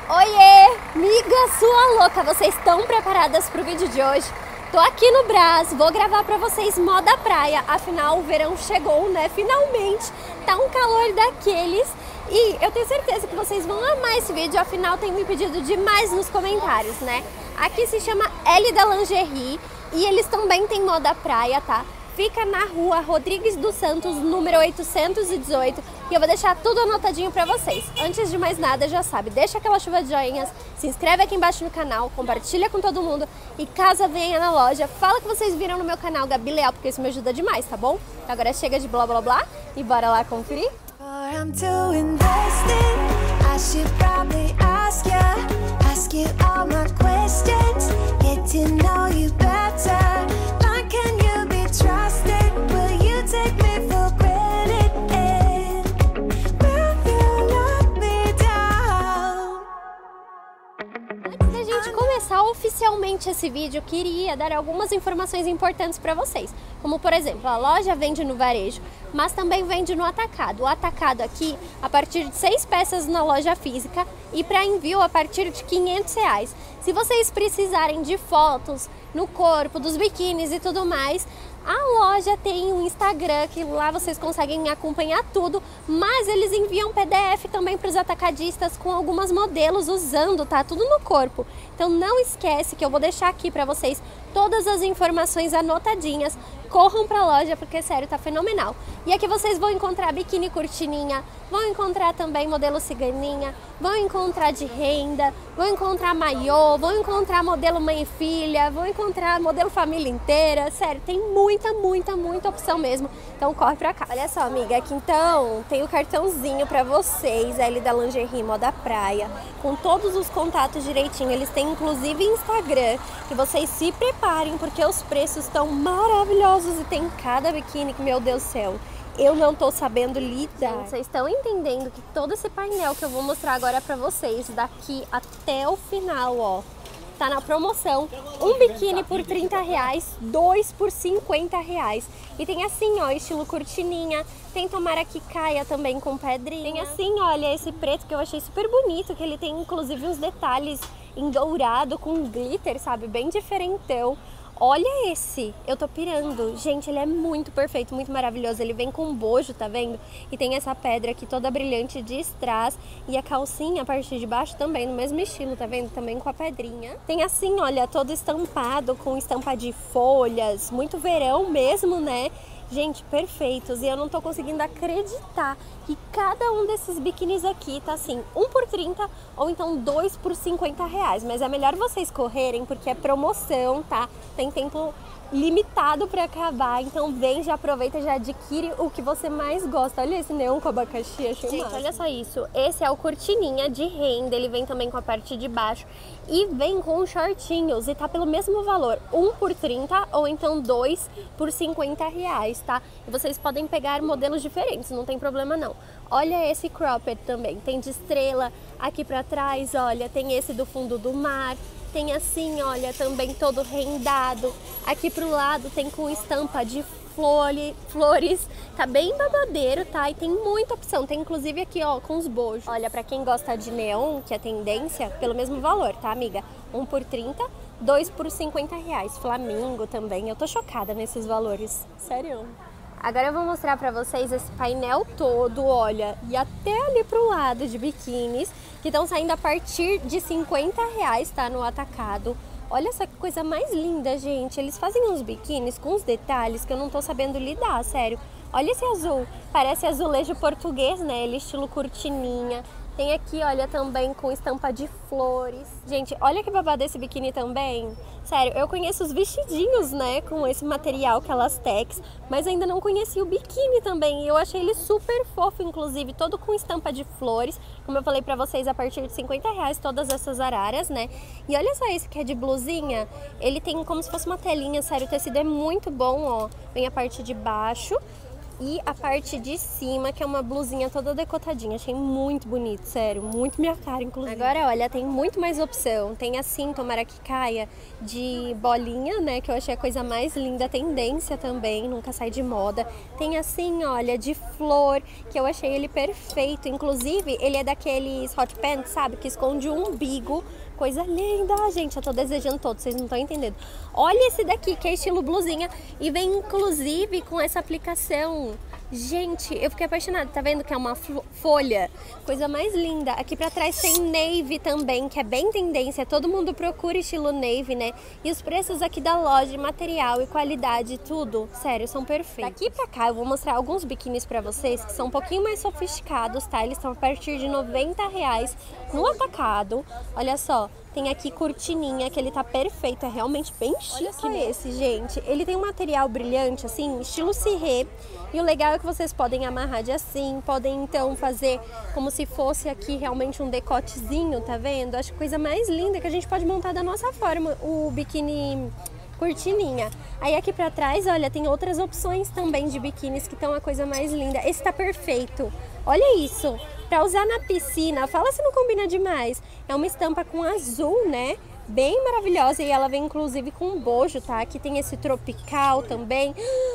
Oiê, miga sua louca, vocês estão preparadas para o vídeo de hoje? Tô aqui no Brás, vou gravar para vocês moda praia, afinal o verão chegou, né? Finalmente, tá um calor daqueles e eu tenho certeza que vocês vão amar esse vídeo, afinal tem me pedido demais nos comentários, né? Aqui se chama L da Lingerie e eles também têm moda praia, tá? Fica na rua Rodrigues dos Santos, número 818, e eu vou deixar tudo anotadinho pra vocês. Antes de mais nada, já sabe, deixa aquela chuva de joinhas, se inscreve aqui embaixo no canal, compartilha com todo mundo e caso venha na loja, fala que vocês viram no meu canal Gabi Leal, porque isso me ajuda demais, tá bom? Agora chega de blá blá blá e bora lá conferir? Oficialmente esse vídeo, eu queria dar algumas informações importantes para vocês, como por exemplo, a loja vende no varejo, mas também vende no atacado. O atacado aqui, a partir de 6 peças na loja física e para envio a partir de R$500. Se vocês precisarem de fotos no corpo, dos biquínis e tudo mais, a loja tem um Instagram que lá vocês conseguem acompanhar tudo, mas eles enviam PDF também para os atacadistas com algumas modelos usando, tá? Tudo no corpo. Então não esquece que eu vou deixar aqui para vocês todas as informações anotadinhas. Corram para a loja porque, sério, tá fenomenal. E aqui vocês vão encontrar biquíni cortininha, vão encontrar também modelo ciganinha, vão encontrar de renda, vão encontrar maiô, vão encontrar modelo mãe e filha, vão encontrar modelo família inteira. Sério, tem muita opção mesmo. Então corre pra cá. Olha só, amiga, aqui então tem o cartãozinho pra vocês, L da Lingerie Moda Praia, com todos os contatos direitinho. Eles têm inclusive Instagram, que vocês se preparem porque os preços estão maravilhosos e tem cada biquíni que, meu Deus do céu, eu não tô sabendo lidar. Vocês estão entendendo que todo esse painel que eu vou mostrar agora pra vocês, daqui até o final, ó, tá na promoção. Um biquíni por R$30, 2 por R$50. E tem assim, ó, estilo cortininha. Tem tomara que caia também com pedrinha. Tem assim, olha, esse preto que eu achei super bonito, que ele tem inclusive uns detalhes em dourado com glitter, sabe? Bem diferentão. Olha esse, eu tô pirando. Gente, ele é muito perfeito, muito maravilhoso. Ele vem com bojo, tá vendo? E tem essa pedra aqui toda brilhante de strass. E a calcinha, a parte de baixo também, no mesmo estilo, tá vendo? Também com a pedrinha. Tem assim, olha, todo estampado, com estampa de folhas. Muito verão mesmo, né? Gente, perfeitos. E eu não tô conseguindo acreditar que cada um desses biquínis aqui tá assim, 1 por 30 ou então 2 por R$50. Mas é melhor vocês correrem porque é promoção, tá? Tem tempo limitado para acabar, então vem, já aproveita, já adquire o que você mais gosta. Olha esse neon com abacaxi, achei massa. Gente, olha só isso, esse é o cortininha de renda, ele vem também com a parte de baixo e vem com shortinhos e tá pelo mesmo valor, 1 por 30 ou então 2 por R$50, tá? E vocês podem pegar modelos diferentes, não tem problema não. Olha esse cropped também, tem de estrela aqui pra trás, olha, tem esse do fundo do mar. Tem assim, olha, também todo rendado. Aqui pro lado tem com estampa de flores. Tá bem babadeiro, tá? E tem muita opção. Tem inclusive aqui, ó, com os bojos. Olha, pra quem gosta de neon, que é tendência, pelo mesmo valor, tá, amiga? 1 por 30, 2 por R$50. Flamingo também. Eu tô chocada nesses valores. Sério. Agora eu vou mostrar pra vocês esse painel todo, olha, e até ali pro lado de biquínis, que estão saindo a partir de R$50, tá, no atacado. Olha só que coisa mais linda, gente. Eles fazem uns biquínis com uns detalhes que eu não tô sabendo lidar, sério. Olha esse azul, parece azulejo português, né, ele estilo cortininha. Tem aqui, olha, também com estampa de flores. Gente, olha que babado esse biquíni também. Sério, eu conheço os vestidinhos, né, com esse material que é lastex, mas ainda não conheci o biquíni também. E eu achei ele super fofo, inclusive, todo com estampa de flores. Como eu falei pra vocês, a partir de R$50 todas essas araras, né? E olha só esse que é de blusinha. Ele tem como se fosse uma telinha, sério, o tecido é muito bom, ó. Vem a parte de baixo. E a parte de cima, que é uma blusinha toda decotadinha. Achei muito bonito, sério. Muito minha cara, inclusive. Agora, olha, tem muito mais opção. Tem assim, tomara que caia, de bolinha, né? Que eu achei a coisa mais linda. Tendência também, nunca sai de moda. Tem assim, olha, de flor, que eu achei ele perfeito. Inclusive, ele é daqueles hot pants, sabe? Que esconde o umbigo. Coisa linda, gente, eu tô desejando todo, vocês não estão entendendo. Olha esse daqui, que é estilo blusinha e vem inclusive com essa aplicação. Gente, eu fiquei apaixonada, tá vendo que é uma folha? Coisa mais linda. Aqui pra trás tem navy também, que é bem tendência, todo mundo procura estilo navy, né? E os preços aqui da loja, material e qualidade, tudo, sério, são perfeitos. Daqui pra cá eu vou mostrar alguns biquínis pra vocês, que são um pouquinho mais sofisticados, tá? Eles estão a partir de R$90 no atacado. Olha só. Tem aqui cortininha, que ele tá perfeito, é realmente bem chique. Olha só esse, gente. Ele tem um material brilhante, assim, estilo cirrê. E o legal é que vocês podem amarrar de assim, podem então fazer como se fosse aqui realmente um decotezinho, tá vendo? Acho que a coisa mais linda que a gente pode montar da nossa forma, o biquíni cortininha. Aí aqui pra trás, olha, tem outras opções também de biquínis que estão a coisa mais linda. Esse tá perfeito. Olha isso. Pra usar na piscina, fala se não combina demais. É uma estampa com azul, né? Bem maravilhosa e ela vem inclusive com um bojo, tá? Aqui tem esse tropical também.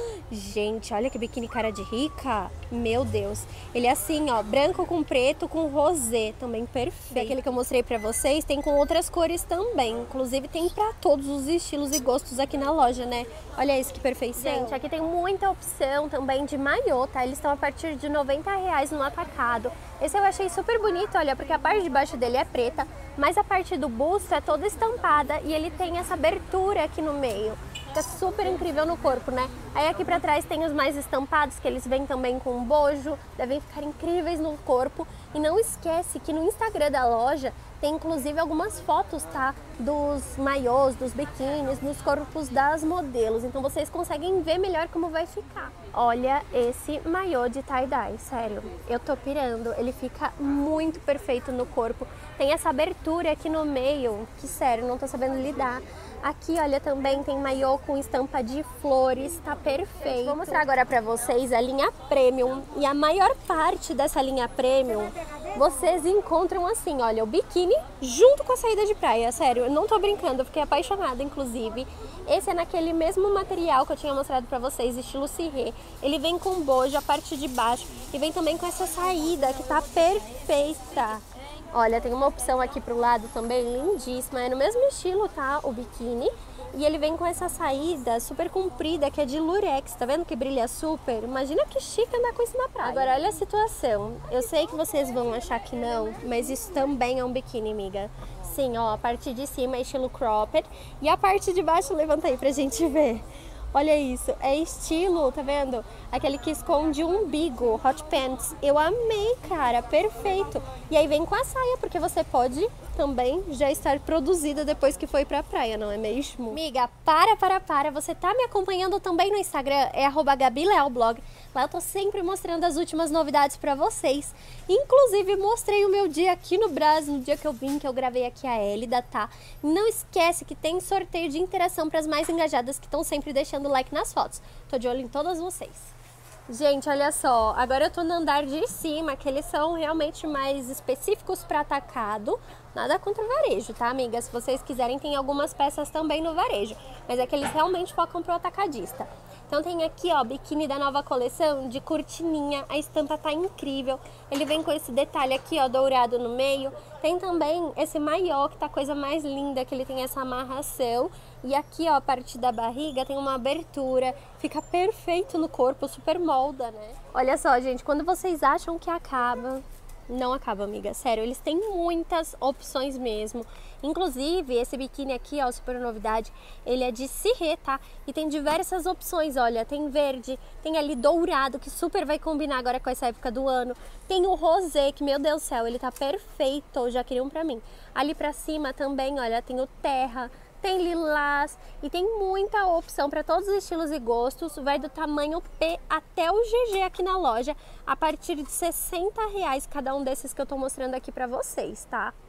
Gente, olha que biquíni cara de rica. Meu Deus. Ele é assim, ó, branco com preto com rosé, também perfeito. Aquele que eu mostrei pra vocês tem com outras cores também. Inclusive tem pra todos os estilos e gostos aqui na loja, né? Olha isso que perfeição. Gente, aqui tem muita opção também de maiô, tá? Eles estão a partir de R$90 no atacado. Esse eu achei super bonito, olha, porque a parte de baixo dele é preta, mas a parte do busto é toda estampada e ele tem essa abertura aqui no meio. Fica super incrível no corpo, né? Aí aqui pra trás tem os mais estampados, que eles vêm também com um bojo, devem ficar incríveis no corpo. E não esquece que no Instagram da loja tem inclusive algumas fotos, tá? Dos maiôs, dos biquínis, dos corpos das modelos. Então vocês conseguem ver melhor como vai ficar. Olha esse maiô de tie-dye, sério. Eu tô pirando, ele fica muito perfeito no corpo. Tem essa abertura aqui no meio, que sério, não tô sabendo lidar. Aqui, olha, também tem maiô com estampa de flores, tá perfeito. Vou mostrar agora pra vocês a linha Premium. E a maior parte dessa linha Premium, vocês encontram assim, olha, o biquíni junto com a saída de praia. Sério, eu não tô brincando, eu fiquei apaixonada, inclusive. Esse é naquele mesmo material que eu tinha mostrado pra vocês, estilo cirrê. Ele vem com bojo, a parte de baixo, e vem também com essa saída que tá perfeita. Olha, tem uma opção aqui pro lado também lindíssima, é no mesmo estilo, tá? O biquíni. E ele vem com essa saída super comprida, que é de lurex, tá vendo que brilha super? Imagina que chique andar com isso na praia. Agora, olha a situação. Eu sei que vocês vão achar que não, mas isso também é um biquíni, amiga. Sim, ó, a parte de cima é estilo cropped e a parte de baixo, levanta aí pra gente ver. Olha isso, é estilo, tá vendo? Aquele que esconde o umbigo, hot pants. Eu amei, cara, perfeito. E aí vem com a saia, porque você pode também já estar produzida depois que foi pra praia, não é mesmo? Amiga, para, você tá me acompanhando também no Instagram, é @GabiLealBlog. Lá eu tô sempre mostrando as últimas novidades pra vocês. Inclusive, mostrei o meu dia aqui no Brás, no dia que eu vim, que eu gravei aqui a Elida, tá? Não esquece que tem sorteio de interação pras mais engajadas que estão sempre deixando like nas fotos. Tô de olho em todas vocês. Gente, olha só, agora eu tô no andar de cima, que eles são realmente mais específicos para atacado. Nada contra o varejo, tá, amiga? Se vocês quiserem, tem algumas peças também no varejo, mas é que eles realmente focam pro atacadista. Então tem aqui, ó, biquíni da nova coleção de cortininha, a estampa tá incrível. Ele vem com esse detalhe aqui, ó, dourado no meio. Tem também esse maiô, que tá a coisa mais linda, que ele tem essa amarração. E aqui, ó, a parte da barriga tem uma abertura, fica perfeito no corpo, super molda, né? Olha só, gente, quando vocês acham que acaba, não acaba, amiga, sério, eles têm muitas opções mesmo. Inclusive, esse biquíni aqui, ó, super novidade, ele é de cirrê, tá? E tem diversas opções, olha, tem verde, tem ali dourado, que super vai combinar agora com essa época do ano. Tem o rosé, que, meu Deus do céu, ele tá perfeito, já queria um pra mim. Ali pra cima também, olha, tem o terra, tem lilás e tem muita opção para todos os estilos e gostos. Vai do tamanho P até o GG aqui na loja, a partir de R$60 cada um desses que eu tô mostrando aqui para vocês, tá?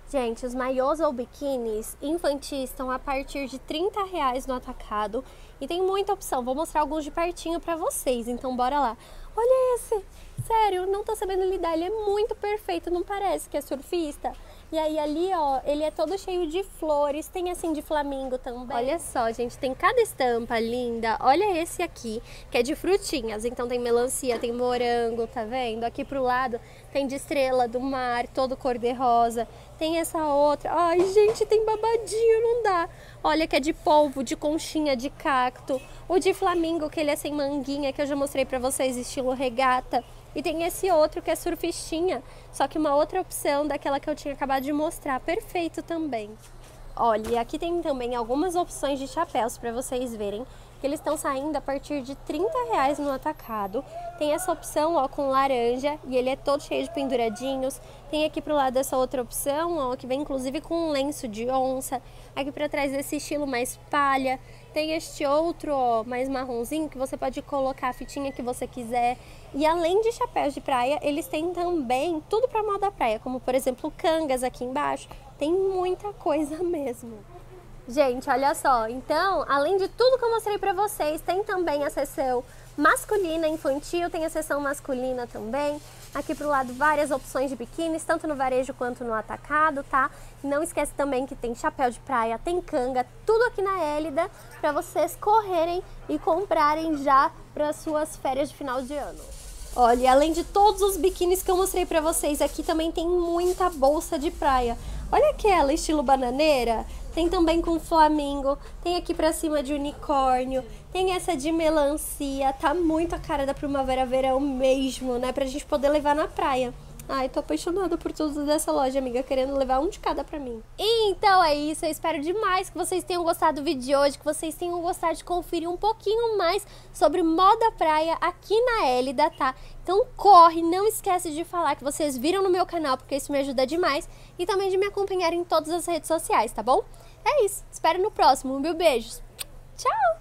Gente, os maiôs ou biquínis infantis estão a partir de R$30 no atacado e tem muita opção. Vou mostrar alguns de pertinho pra vocês, então bora lá. Olha esse! Sério, não tô sabendo lidar, ele é muito perfeito, não parece que é surfista? E aí ali, ó, ele é todo cheio de flores, tem assim de flamingo também. Olha só, gente, tem cada estampa linda. Olha esse aqui, que é de frutinhas. Então tem melancia, tem morango, tá vendo? Aqui pro lado tem de estrela do mar, todo cor-de-rosa. Tem essa outra. Ai, gente, tem babadinho, não dá. Olha que é de polvo, de conchinha, de cacto. O de flamingo, que ele é sem manguinha, que eu já mostrei pra vocês, estilo regata. E tem esse outro que é surfistinha, só que uma outra opção daquela que eu tinha acabado de mostrar, perfeito também. Olha, aqui tem também algumas opções de chapéus para vocês verem, que eles estão saindo a partir de R$30 no atacado. Tem essa opção, ó, com laranja, e ele é todo cheio de penduradinhos. Tem aqui pro lado essa outra opção, ó, que vem inclusive com um lenço de onça. Aqui para trás esse estilo mais palha. Tem este outro, ó, mais marronzinho, que você pode colocar a fitinha que você quiser. E além de chapéus de praia, eles têm também tudo para moda praia, como por exemplo cangas aqui embaixo. Tem muita coisa mesmo. Gente, olha só, então, além de tudo que eu mostrei pra vocês, tem também a seção masculina, infantil, tem a seção masculina também. Aqui pro lado várias opções de biquínis, tanto no varejo quanto no atacado, tá? Não esquece também que tem chapéu de praia, tem canga, tudo aqui na Elida, pra vocês correrem e comprarem já para suas férias de final de ano. Olha, além de todos os biquínis que eu mostrei pra vocês, aqui também tem muita bolsa de praia. Olha aquela estilo bananeira, tem também com flamingo, tem aqui pra cima de unicórnio, tem essa de melancia, tá muito a cara da primavera-verão mesmo, né, pra gente poder levar na praia. Ai, tô apaixonada por tudo dessa loja, amiga, querendo levar um de cada pra mim. Então é isso, eu espero demais que vocês tenham gostado do vídeo de hoje, que vocês tenham gostado de conferir um pouquinho mais sobre moda praia aqui na Elida, tá? Então corre, não esquece de falar que vocês viram no meu canal, porque isso me ajuda demais, e também de me acompanhar em todas as redes sociais, tá bom? É isso, espero no próximo, beijos, tchau!